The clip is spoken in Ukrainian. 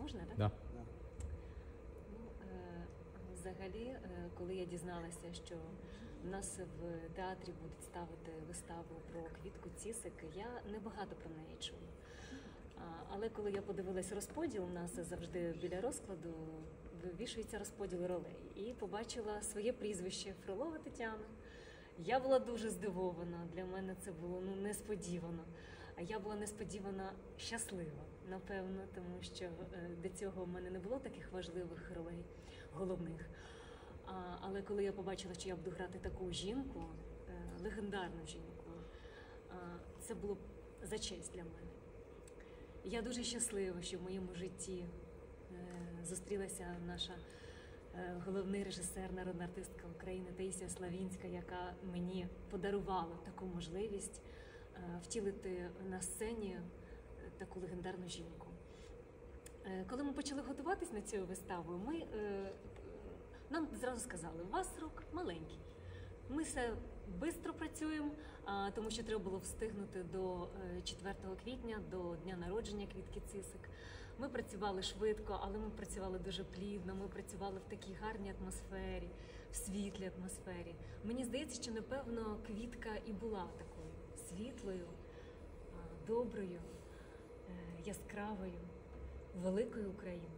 Можна, так? Да. Взагалі, коли я дізналася, що в нас в театрі будуть ставити виставу про Квітку Цісик, я небагато про неї чула. Але коли я подивилась розподіл, у нас завжди біля розкладу вивішується розподіл ролей. І побачила своє прізвище Фролова Тетяна. Я була дуже здивована, для мене це було несподівано. А я була несподівано щаслива, напевно, тому що до цього в мене не було таких важливих ролей, головних. Але коли я побачила, що я буду грати таку жінку, легендарну жінку, це було за честь для мене. Я дуже щаслива, що в моєму житті зустрілася наша головний режисер, народна артистка України Таїсія Славінська, яка мені подарувала таку можливість втілити на сцені таку легендарну жінку. Коли ми почали готуватись на цю виставу, нам зразу сказали, у вас срок маленький. Ми все швидко працюємо, тому що треба було встигнути до 4 квітня, до дня народження Квітки Цісик. Ми працювали швидко, але ми працювали дуже плідно, ми працювали в такій гарній атмосфері, в світлій атмосфері. Мені здається, що, напевно, Квітка і була такою світлою, доброю, яскравою, великою Україною.